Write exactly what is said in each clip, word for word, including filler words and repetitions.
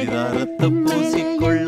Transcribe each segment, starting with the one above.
சிதாரத்தை பூசிக்கொள்ள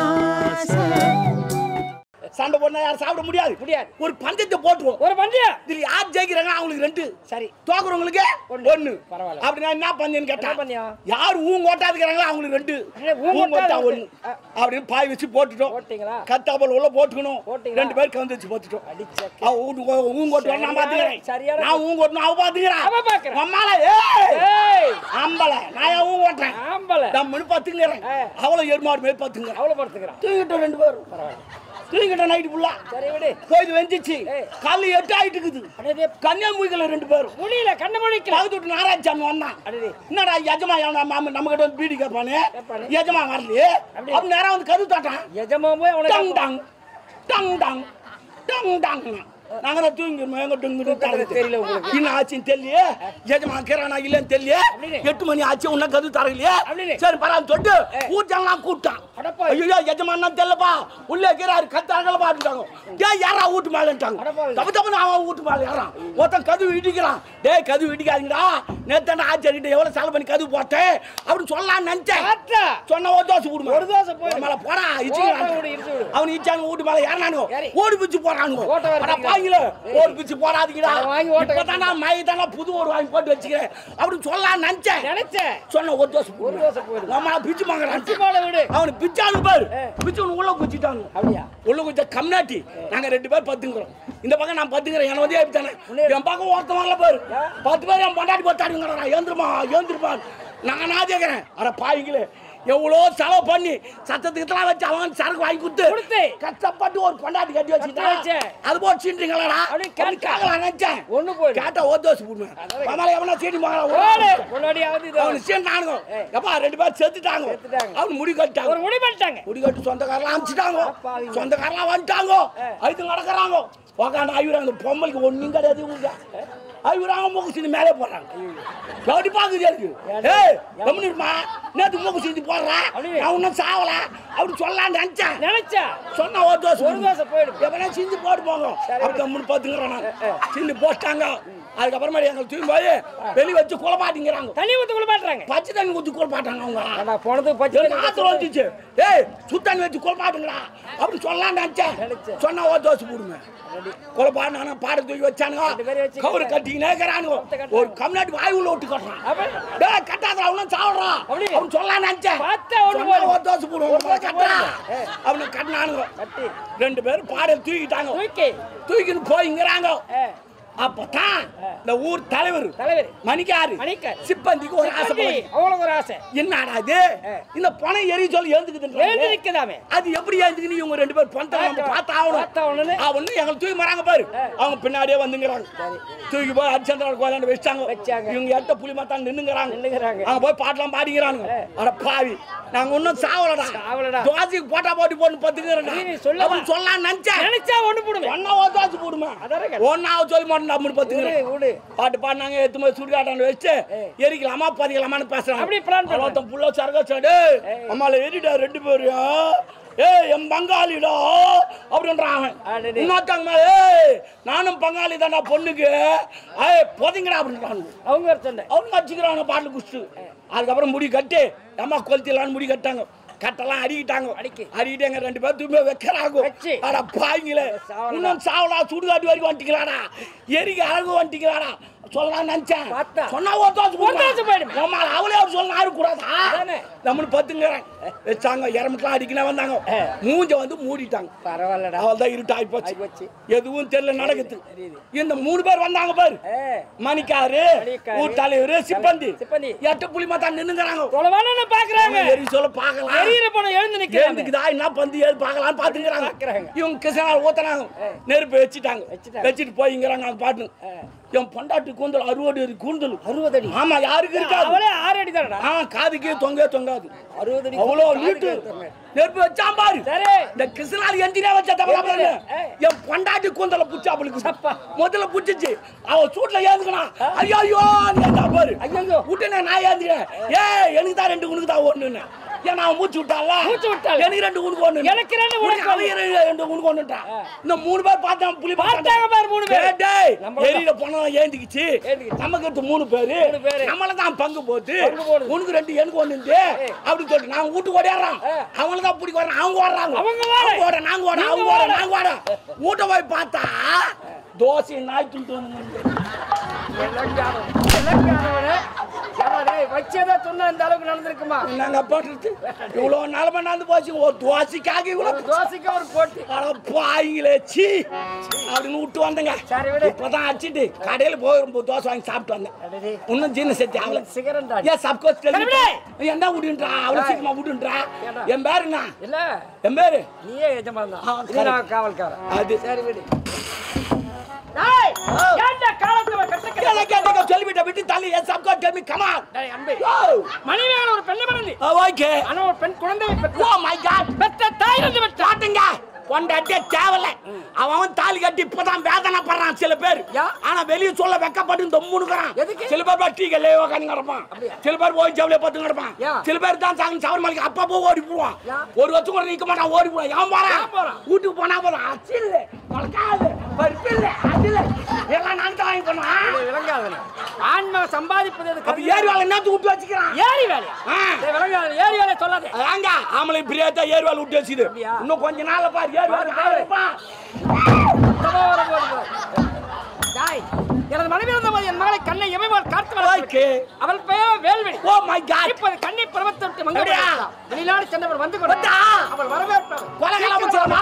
சண்டை போனா யாரும் சாப்பிட முடியாது முடியாது. ஒரு பந்தயத்தை போட்டுருவோம். ஒரு பந்தயம் இதுல யார் ஜெயிக்கிறாங்க அவங்களுக்கு ரெண்டு, சரி தோக்குறவங்களுக்கு ஒண்ணு. பரவாயில்ல. அப்படின்னா என்ன பந்தயம் கேட்டா பந்தயம் யார் ஊங்க ஓட்டாதுக்கிறாங்களோ அவங்களுக்கு ரெண்டு, ஊங்க ஓட்டா ஒண்ணு அப்படின்னு பாய் வச்சு போட்டுட்டோம். போட்டீங்களா? கத்தாபல் உள்ள போட்டுக்கணும். போட்டீங்களா? ரெண்டு பேர் கவுந்து வச்சு போட்டுட்டோம். அடிச்சக்க ஊங்க ஓட்டு நான் பாத்துக்கிறேன். சரியான நான் ஊங்க ஓட்டணும் அவ பாத்துக்கிறேன். அவ பாக்குறேன். அம்மால ஏய் ஏய் அம்பல நான் ஊங்க ஓட்டறேன். ஆம்பல நான் மணி பாத்துக்கிறேன். அவள எருமாடு மேல் பாத்துங்க. அவள படுத்துக்கறான். தூங்கிட்டோம் ரெண்டு பேரும். பரவாயில்ல. தூங்கிட்ட நைட் ஃபுல்லா. சரி விடு. போய் வெஞ்சிச்சு. காலை எட்டு ஆயிட்டு இருக்குது. அடே கன்னியாகுமரியில ரெண்டு பேரும். முடியல கண்ண முடிக்கல. பக்கத்து வீட்டு நாராயணசாமி வந்தான். அடே என்னடா யஜமா நம்ம நம்ம கிட்ட வந்து பீடி கேட்பானே. யஜமா வரலையே. அப்படி நேரா வந்து கதவு தட்டான். யஜமா போய் அவன டங் டங் டங் டங் டங் டங். நாங்க தூங்கிடுவோம். எங்க டங்கு தெரியல உங்களுக்கு. என்ன ஆச்சுன்னு தெரியல. யஜமா கேறானா இல்லன்னு தெரியல. எட்டு மணி ஆச்சு உன்ன கதவு தரலையே. சரி பரவாயில்ல தொட்டு ஊட்டாங்கலாம் கூட்டான். ஐயோ யஜமானா தெரியலப்பா உள்ளே கேறாரு கத்தாங்கல பாட்டுட்டாங்க. டேய் யாரா ஊட்டு மேலன்ட்டாங்க. தப்பு தப்பு அவன் ஊட்டு மேல யாரா ஒருத்தன் கதவு இடிக்கிறான். டேய் கதவு இடிக்காதீங்கடா நேத்தாண்ட ஆச்சரிட்ட எவ்வளவு செலவு பண்ணி கதவு போட்டேன் அப்படின்னு சொல்லலாம்னு நினைச்சேன். சொன்ன ஒரு தோசை விடுமா ஒரு தோசை போய் மேல போடா இடிச்சு அவன் இச்சாங்க வீட்டு மேல ஏறானுங்க ஓடி பிச்சு போறானுங்க. வாங்கில ஓடி பிச்சு போடாதீங்கடா இப்பதானா மை தானா புது ஒரு வாங்கி போட்டு வச்சுக்கிறேன் அப்படின்னு சொல்லலாம்னு நினைச்சேன். நினைச்சேன் சொன்ன ஒரு தோசை ஒரு தோசை போயிடு நம்மள பிச்சு வாங்குறான். பிச்சு போட விடு. அவன் பிச்சானு பாரு பிச்சு உள்ள குச்சிட்டாங்க. அப்படியா உள்ள குச்ச கம்னாட்டி நாங்க ரெண்டு பேர் பத்துங்கறோம். இந்த பக்கம் நான் பத்துங்கறேன். என்ன வந்து ஏபிட்டானே என் பக்கம் ஒருத்தன் வரல பாரு பத்து பேர் என் பொண்டாட்டி பத்தாடுங்கறா. ஏந்திரமா ஏந்திரமா நான் நான் கேக்குறேன். அட பாவிங்களே எவ்வளோ செலவு பண்ணி சத்தத்துக்குலாம் வச்சு அவன் சரக்கு வாங்கி கொடுத்து கஷ்டப்பட்டு ஒரு பொண்டாட்டி கட்டி வச்சுட்டேன். அது போட்டு சீன்றீங்களாடா அப்படின்னு கேட்கலாம் நினைச்சேன். ஒண்ணு போய் கேட்டா ஒரு தோசை போடுவேன். அவனால எவனா சீட்டி அவனு சீண்டானுங்க. எப்பா ரெண்டு பேரும் செத்துட்டாங்க. அவனு முடி கட்டாங்க. ஒரு முடி பண்ணிட்டாங்க. முடி கட்டு சொந்தக்காரெல்லாம் அனுப்பிச்சிட்டாங்க. சொந்தக்காரெல்லாம் வந்துட்டாங்க. அதுக்கு நடக்கிறாங்க உக்காந்து ஐயூராங்க. பொம்மலுக்கு ஒன்னும் கிடையாது இவங்க. ஐயூராங்க மூக்கு சீனி மேலே போடுறாங்க. எப்படி பாக்குது இருக்கு ஏய் கம்முனிருமா நேத்து மூக்கு சீனி போடுறா நான் ஒன்னும் சாவல அப்படின்னு சொல்லலாம்னு நினைச்சேன். நினைச்சா சொன்ன ஒரு தோசை ஒரு தோசை போயிடும். எப்பனா சிந்தி போட்டு போங்க அப்படி கம்முன்னு பார்த்துக்கிறேன். நான் சிந்தி போட்டாங்க. அதுக்கப்புறமா எங்களுக்கு தூக்கி போய் வெளியே வச்சு குளப்பாட்டிங்கிறாங்க. தண்ணி ஊற்றி குளப்பாட்டுறாங்க. பச்சை தண்ணி ஊற்றி குளப்பாட்டாங்க. அவங்க போனது பச்சை ஆத்துல வந்துச்சு. ஏய் சுத்தண்ணி வச்சு குளப்பாட்டுங்களா அப்படின்னு சொல்லலாம்னு நினைச்சேன். சொன்னா ஒரு தோசை போடுங்க குளப்பாடு. நானும் பாட தூக்கி வச்சானுங்க. கவுரு கட்டிக்கினே இருக்கிறானுங்க. ஒரு கம்நாட்டு வாய் உள்ள விட்டு கட்டுறான். கட்டாத அவனும் சாப்பிட்றா அப்படின்னு சொல்லலாம்னு நினைச்சேன். ஒரு தோசை போடுவோம் கட்டுறா அவனு கட்டினானுங்க. ரெண்டு பேரும் பாடல் தூக்கிட்டாங்க. தூக்கின்னு போய்ங்கிறாங்க. அப்பதான் இந்த ஊர் தலைவர் தலைவர் மணிக்காரு மணிக்காரு சிப்பந்திக்கு ஒரு ஆசை. அவ்வளவு ஒரு ஆசை. என்னடா இது இந்த பணை எரி சொல்லி எழுந்துக்குது. எழுந்திருக்குதாமே அது எப்படி எழுந்துக்குன்னு இவங்க ரெண்டு பேர் பணத்தை நம்ம பார்த்தா ஆகணும். அவனு எங்களை தூக்கி மறாங்க பாரு. அவங்க பின்னாடியே வந்துங்கிறாங்க. தூக்கி போய் அரிச்சந்திரன் கோயிலாண்டு வச்சாங்க. இவங்க எட்ட புலி மாத்தாங்க நின்னுங்கிறாங்க. அவங்க போய் பாட்டெல்லாம் பாடிக்கிறாங்க. அட பாவி நாங்க ஒன்னும் சாவலடா தோசைக்கு போட்டா போட்டு போட்டு பத்துக்கிறேன் சொல்லலாம் நினைச்சேன். நினைச்சா ஒண்ணு போடுமே ஒன்னா ஒரு தோசை போடுமா ஒன்னாவது சொல்லி மாட்டோம். பாட்டு பாடினாங்க. எத்து போய் சுடுகாட்டாண்டு வச்சு எரிக்கலாமா பதிக்கலாமான்னு பேசுறாங்க. புள்ள சரகாடு அம்மால எரிடா ரெண்டு பேரும். ஏய் என் பங்காளிடா அப்படின்றான். இன்னொருத்தவங்க ஏய் நானும் பங்காளி தான்டா பொண்ணுக்கு ஏய் பொதிங்கடா அப்படின்றாங்க. அவங்க அவங்க வச்சுக்கிறாங்க பாட்டு குடிச்சு. அதுக்கப்புறம் முடி கட்டி அம்மா கொளுத்திடலான்னு முடி கட்டாங்க. கட்டெல்லாம் அடிக்கிட்டாங்க. அடிக்கிட்டு எங்க ரெண்டு பேரும் தூய்மை வைக்கிறாங்க. அட பாய்ங்களே இன்னும் சாவலா சுடுகாட்டு வரைக்கும் வந்துட்டீங்களாடா எரிக்க அழகு வந்துட்டீங்களாடா சொல்லலாம் நினைச்சேன். சொன்னா ஒரு தோசை போயிடும். அவளே அவர் சொல்ல ஆறு கூடாதா நம்மளும் பத்துங்கிறேன் வச்சாங்க. இறமுக்கெல்லாம் அடிக்கணும் வந்தாங்க. மூஞ்ச வந்து மூடிட்டாங்க. பரவாயில்லடா அவள் தான் இருட்டு ஆகி போச்சு. எதுவும் தெரியல நடக்குது. இந்த மூணு பேர் வந்தாங்க பாரு. மணிக்காரு ஊர் தலைவர் சிப்பந்தி எட்டு புலி மாத்தான் நின்னுங்கிறாங்க. பாக்குறாங்க எரி சொல்ல பாக்கலாம். எழுந்துக்குதா என்ன பந்து ஏது பாக்கலான்னு பாத்துக்கிறாங்க. இவங்க கிருஷ்ணா ஊத்தனாங்க. நெருப்பு வச்சுட்டாங்க. வச்சுட்டு போய்ங்கிறாங்க. அவங்க பாட்டு என் பொண்டாட்டி கூந்தல் அறுபது அடி கூந்தல். அறுபது அடி ஆமா யாருக்கு இருக்காது. அவளே ஆறு அடி தானடா. ஆ காதுக்கே தொங்க தொங்காது. அறுபது அடி அவ்வளோ நீட்டு நெருப்பு வச்சான் பாரு. இந்த கிருஷ்ணாரி எந்திரியா வச்சா தவிர என் பொண்டாட்டி கூந்தல புடிச்சா அவளுக்கு முதல்ல புடிச்சிச்சு. அவ சூட்ல ஏந்துக்கணா. ஐயோ ஐயோ பாரு. ஐயோ விட்டுனே நான் ஏந்துக்கிறேன். ஏ எனக்கு தான் ரெண்டு உனக்கு தான் ஒண்ணுன்னு ஏன்னா அவன் மூச்சு விட்டால மூச்சு விட்டால எனக்கு ரெண்டு உனக்கு ஒண்ணு எனக்கு ரெண்டு உனக்கு அவன் ரெண்டு உனக்கு ஒண்ணுட்டா இந்த மூணு பேர் பார்த்தான் புலி பார்த்தாங்க பாரு மூணு பேர் டேய் எரியில போனா ஏந்திக்கிச்சு நமக்கு எடுத்து மூணு பேரு நம்மள தான் பங்கு போட்டு உனக்கு ரெண்டு எனக்கு ஒண்ணுது அப்படி சொல்லிட்டு நான் வீட்டுக்கு ஓடியாறோம் அவங்கள தான் பிடிக்க வர்றான் அவங்க ஓடுறாங்க அவங்க ஓட நாங்க ஓட அவங்க ஓட நாங்க ஓட வீட்டை போய் பார்த்தா தோசை நாய் துண்டு வச்சதா சொன்ன இந்த அளவுக்கு நடந்திருக்குமா நாங்க போட்டு இவ்வளவு நிலம நடந்து போச்சு ஒரு தோசைக்காக இவ்வளவு தோசைக்கு ஒரு போட்டி பாயிங்களே சி அப்படின்னு விட்டு வந்தங்க இப்பதான் அடிச்சுட்டு கடையில போய் தோசை வாங்கி சாப்பிட்டு வந்தேன் இன்னும் ஜீன செஞ்சு அவளை சிகரம் ஏன் சப்கோஸ் என்ன விடுன்றா அவ்வளவு சீக்கிரமா விடுன்றா என் பேருண்ணா இல்ல என் பேரு நீயே எஜமான் தான் காவல்காரன் அது சரி விடு சொல்லிவிட்ட விட்டு தள்ளி என் சப்கோ டெல் மீ கம் ஆன் மனைவியான ஒரு பெண்ணை மறந்து ஓகே ஆனா ஒரு பெண் குழந்தையை பெற்ற ஓ மை காட் பெற்ற தாய் வந்து பாட்டுங்க கொண்டாட்டியே தேவல அவன் தாலி கட்டி இப்பதான் வேதனை படுறான் சில பேர் ஆனா வெளியே சொல்ல வெக்கப்பட்டு தொம்முனுக்குறான் சில பேர் டீ கல்லே உட்காந்து கிடப்பான் சில பேர் போய் ஜவுளிய பத்து கிடப்பான் சில பேர் தான் சாங்க சவர்மலைக்கு அப்பா போ ஓடி போவான் ஒரு வருஷம் கூட நிக்க மாட்டான் ஓடி போவான் ஏன் போறான் வீட்டுக்கு போனா போறான் அச்சில் மலக்காது பருப்பில்ல அதில் எல்லாம் நான் தான் வாங்கி பண்ணுவான் விளங்காதன ஆன்மா சம்பாதிப்பது அப்ப ஏரி வேலை என்னத்து விட்டு வச்சுக்கிறான் ஏரி வேலை விளங்காதன ஏரி வேலை சொல்லாதே அங்க ஆமலை பிரியாதா ஏரி வேலை விட்டு வச்சுது இன்னும் கொஞ்ச நாள்ல பாரு ஏரி வேலை எனது மனைவி இருந்தபோது என் மகளை கண்ணை எமைவால் காத்து வளர்த்து அவள் பெயர் வேல்விழி ஓ மை காட் இப்போது கண்ணை பருவத்தை விட்டு மங்கடியா வெளிநாடு சென்றவர் வந்து கொண்டு அவள் வரவேற்பார் கொலகலாம் சொல்லமா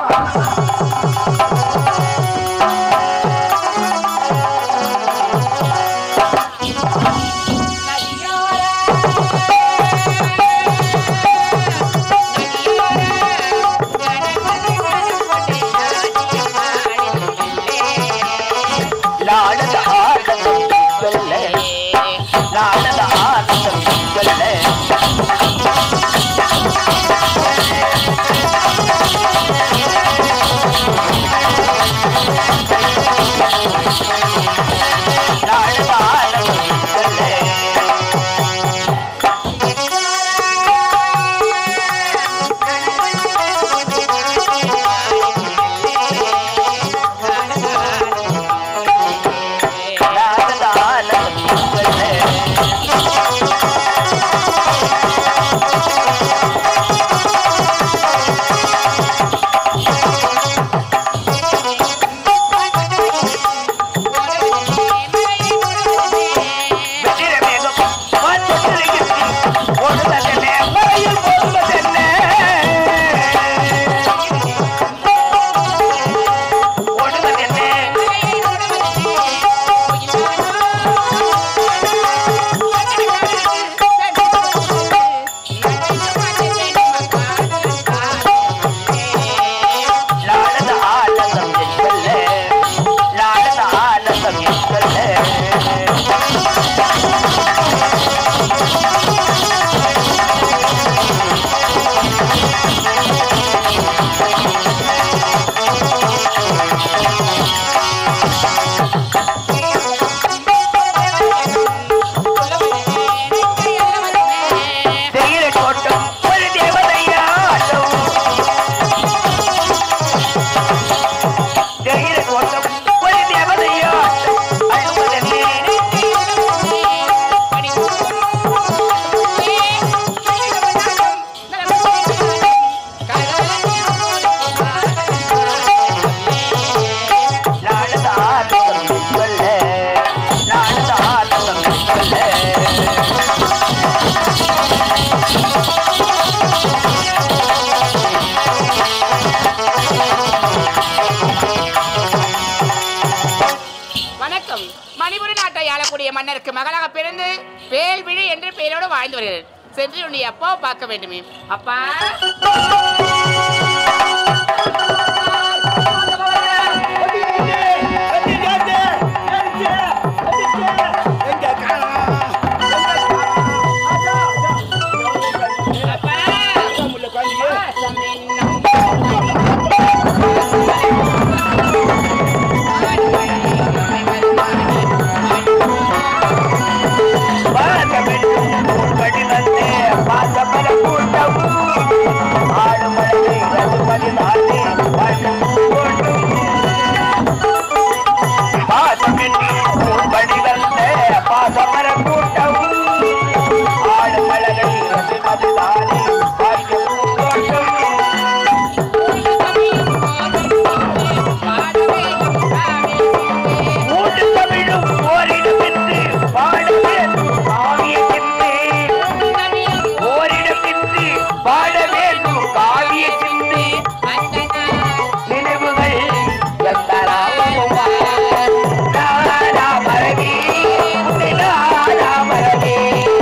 மன்னருக்கு மகளாக பிறந்து வேல்விழி என்ற பெயரோடு வாழ்ந்து வருகிறது. சென்று உன்னை அப்பா பார்க்க வேண்டுமே. அப்பா Pasa para ஆடுமலை ரகுபதி தானே பாசமின்றி படி வந்த பாசமர கூட்டம் ஆடுமலை ரகுபதி தானே மூன்று தமிழும் ஓரிடமின்றி பாடவே காவியத்தின்றி ஓரிடமின்றி பாடவே காவியத்தின்றி நினைவுகள் ராமரவே ராமரவே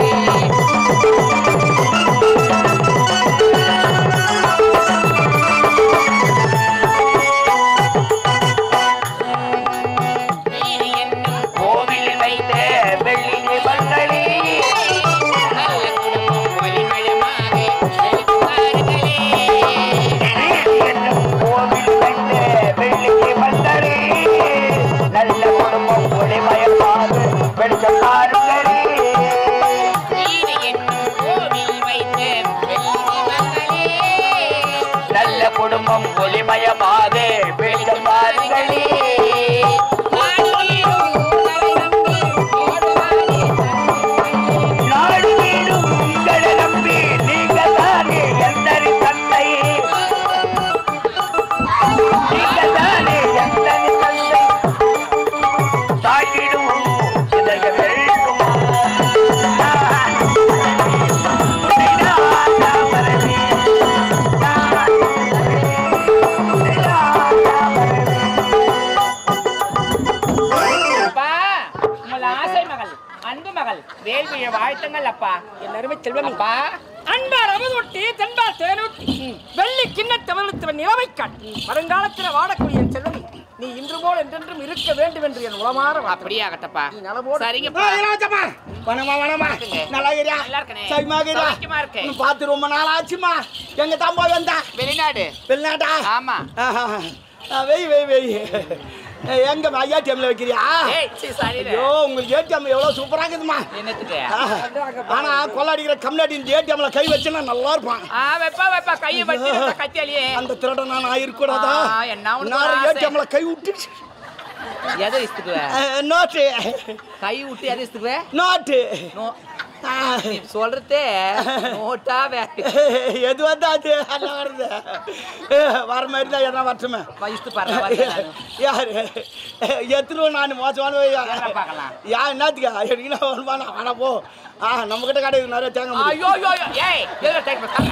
கோவிலில் வைத்த வெள்ளி நிபந்தனே கோவில் வைத்த வெள்ளி நிபந்தனே நல்ல குடும்பம் ஒளிமயமாக வெளிச்சம் பாருங்களே நல்ல குடும்பம் ஒளிமயமாக வெளிச்சம் பாருங்களே நாடு வீடும் உங்களை நம்பி நீங்க தானே எந்தரி தந்தை நீங்க தானே எந்தரி தந்தை தாக்கிடும் இதய வேண்டும் அன்பு மகள் வேள்விய வாழ்த்துங்கள் அப்பா. எல்லாருமே செல்வம் அப்பா அன்பார் அமுதொட்டி தென்பால் தேனூட்டி வெள்ளி கிண்ணத்தை வளர்த்தவன் நிலவைக்கான் வருங்காலத்தில் வாடக்கூடிய என் செல்வமி நீ இன்று போல் என்றென்றும் இருக்க வேண்டும் என்று என் உளமாற அப்படியே ஆகட்டப்பா. நீ நலமோடு சரிங்கப்பா. வணமா வணமா இருக்குங்க. நல்லா இருக்கிறியா? நல்லா இருக்கனே. சரிமா இருக்கிறியா? சௌக்கியமா இருக்கேன். உன்னை பார்த்து ரொம்ப நாள் ஆச்சுமா. எங்க தான் போய் வந்தா? வெளிநாடு. வெளிநாட்டா? ஆமா. ஆஹா. ஆ, வெய் வெய் வெய் எங்க ஏடிஎம்ல வைக்கிறியா? ஏய் சீ சாரிடா. ஐயோ உங்களுக்கு ஏடிஎம் எவ்வளவு சூப்பரா இருக்குதுமா. என்னத்துக்கு? ஆனா கொள்ளாடிக்கிற கம்னாடி இந்த ஏடிஎம்ல கை வச்சனா நல்லா இருப்பான். ஆ வெப்பா வெப்பா கையை வச்சு கத்தியாலியே. அந்த திருடன் நான் ஆயிருக்கூடாதா? ஆ, என்ன உனக்கு நான் ஆசை? ஏடிஎம்ல கை விட்டுச்சு. எதை இஸ்துக்குவே? நோட்டு கை விட்டு எதை இஸ்துக்குவே? நோட்டு நோ நீ சொல்றதே நோட்டா வேற எது வந்தா அது நல்லா வருது. வர மாதிரி தான் எதனா வரட்டுமே. வயசு பாரு யாரு எத்தனை நான் மோசமான பார்க்கலாம். யா என்னத்துக்கா எடுக்கணும் வருமானா ஆனா போ. ஆ நம்ம கிட்ட கடை நிறைய தேங்க. ஐயோ ஐயோ ஏய் எதுல டேக் பண்ண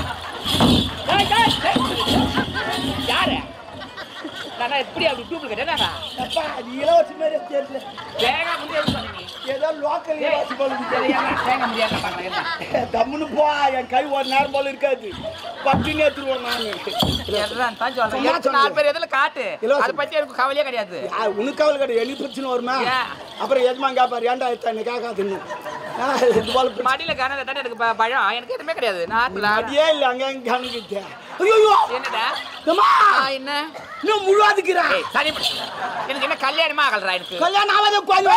யாரு நான் எப்படி அப்படி டூப்ளிகேட் என்னடா அப்பா அது இலவச மாதிரி தெரியல. தேங்க முடியாது பண்ணி ஏதோ லோக்கல் இலவச போல தெரியாம தேங்க முடியாது பார்க்கலாம். தம்முன்னு போ. என் கை ஒரு நேரம் போல இருக்காது. பட்டினி எடுத்துருவோம் நானு. எல்லாம் தான் சொல்றேன். நாலு பேர் எதுல காட்டு அதை பத்தி எனக்கு கவலையே கிடையாது. உனக்கு கவலை கிடையாது. எனக்கு பிரச்சனை வருமா? அப்புறம் எதுமா கேப்பாரு ஏன்டா என்ன கேட்காதுன்னு. இது போல மடியில காண தானே எனக்கு பயம். எனக்கு எதுவுமே கிடையாது. நான் அடியே இல்லை அங்க அங்க கணக்கிட்ட. ஐயோ என்னடா என்ன இன்னும் முழுவாதுக்கிறா. எனக்கு என்ன கல்யாணமா ஆகலடா. எனக்கு கல்யாணம் ஆகாத கோயில்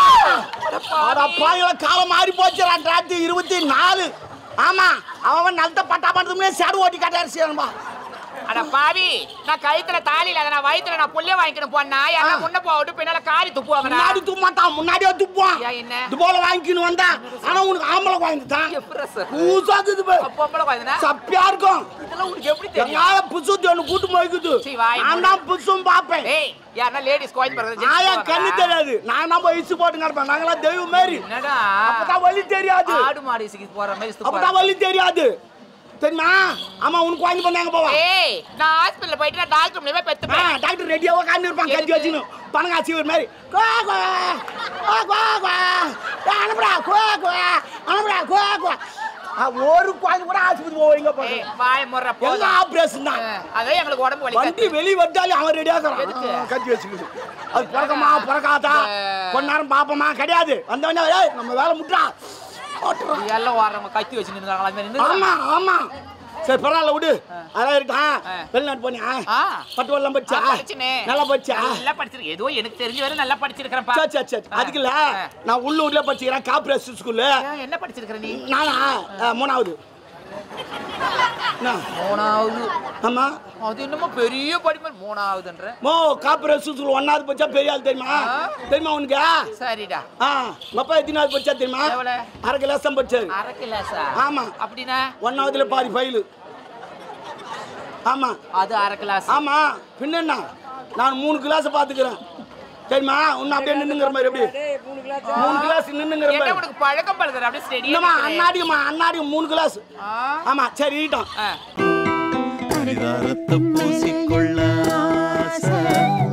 வாங்கி காலம் மாறி போச்சுடா. ரெண்டாயிரத்தி இருபத்தி நாலு ஆமா அவன் நல்ல பட்டா பண்றதுமே சேடு ஓட்டி காட்டாரு சேரன்பா. அட பாவி நான் கழுத்துல தாலி இல்ல நான் வயித்துல நான் புள்ளைய வாங்கிக்கணும் போனா யாரா முன்ன போட்டு பின்னால காரி துப்புவாங்க. முன்னாடி துப்ப மாட்டான் முன்னாடியே துப்புவான். என்ன இது போல வாங்கிக்கணும் வந்தா ஆனா உனக்கு ஆம்பளை வாங்கிட்டான். பூசாக்குது பொம்பளை வாங்கினா சப்பியா இருக்கும். இதெல்லாம் உனக்கு எப்படி தெரியும்? எங்கால புசுத்து ஒன்று கூட்டு போய்க்குது. நான் தான் புசும் பாப்பேன். ஏய் யாரா லேடிஸ் கோயில் பண்றது ஆயா கண்ணு தெரியாது. நான் நம்ம வயசு போட்டு நடப்பேன். நாங்களா தெய்வம் மாரி. என்னடா அப்பதான் வலி தெரியாது. ஆடு மாடு சிக்கி போற மாதிரி அப்பதான் வலி தெரியாது தெரியுமா? ஆமா உனக்கு வாங்கி பண்ணாங்க போவா. ஏய் நான் ஹாஸ்பிடல்ல போயிட்டு நான் டாக்டர் மூலமா பெத்துப்பேன். டாக்டர் ரெடியா உட்கார்ந்து இருப்பாங்க கட்டி வச்சுன்னு பணங்காசி ஒரு மாதிரி கோ கோ கோ கோ அனுப்புடா கோ கோ அனுப்புடா கோ கோ ஒரு குழந்தை கூட ஆஸ்பத்திரி போவீங்க போய் வாய் முறை போல ஆபரேஷன் தான். அதே எங்களுக்கு உடம்பு வலி. வண்டி வெளிய வந்தாலே அவன் ரெடியா இருக்கான் கட்டி வச்சுக்கிட்டு. அது பிறக்கமா பிறக்காதா கொஞ்ச நேரம் பாப்பமா கிடையாது. வந்தவனே ஏய் நம்ம வேலை முட்டா எல்லாம் ஓடுறவங்க கத்தி வச்சு நின்னுறாங்களா? ஆமா ஆமா சரி பரவாயில்ல விடு. அதான் இருக்கா வெளிநாட்டு போனியா? பட்டுவெல்லாம் படிச்சா? நல்லா படிச்சா? நல்லா படிச்சிருக்கேன். ஏதோ எனக்கு தெரிஞ்ச வரை நல்லா படிச்சிருக்கிறேன்ப்பா. சரி சரி சரி அதுக்கு இல்ல நான் உள்ளூர்ல படிச்சிருக்கேன் கார்ப்பரேஷன் ஸ்கூல்ல. என்ன படிச்சிருக்கிற நீ? நானா மூணாவது. மூணாவது. ஆமா அது என்னமோ பெரிய படிப்பு மூணாவதுன்ற. மோ காப்பரேட் சூசுல ஒன்னாவது படிச்சா பெரிய ஆள் தெரியுமா? தெரியுமா உனக்கு? சரிடா. ஆ அப்பா எத்தனாவது படிச்சா தெரியுமா? அரை கிளாஸ் தான் படிச்சாரு. அரை கிளாஸா? ஆமா. அப்படின்னா ஒன்னாவதுல பாதி ஃபைல். ஆமா அது அரை கிளாஸ். ஆமா பின்ன நான் மூணு கிளாஸ் பாத்துக்கிறேன் தெரியுமா? உன்ன அப்படியே நின்னுங்கற மாதிரி எப்படி மூணு கிளாஸ் நின்னுங்கற மாதிரி என்ன உனக்கு பழக்கம் பழகுற அப்படியே ஸ்டெடியா இல்லமா அண்ணாடிமா அண்ணாடி மூணு கிளாஸ். ஆமா சரி ஈட்டம் பரிதாரத்தை பூசிக்கொள்ள ஆசை